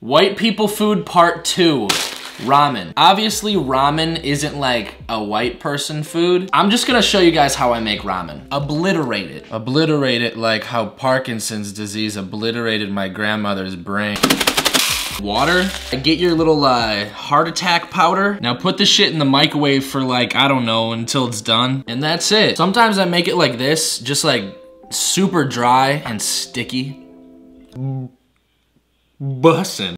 White people food part 2. Ramen. Obviously, ramen isn't like a white person food. I'm just gonna show you guys how I make ramen. Obliterate it. Obliterate it like how Parkinson's disease obliterated my grandmother's brain. Water. Get your little heart attack powder. Now put the shit in the microwave for like, I don't know, until it's done. And that's it. Sometimes I make it like this, just like super dry and sticky. Bussin'.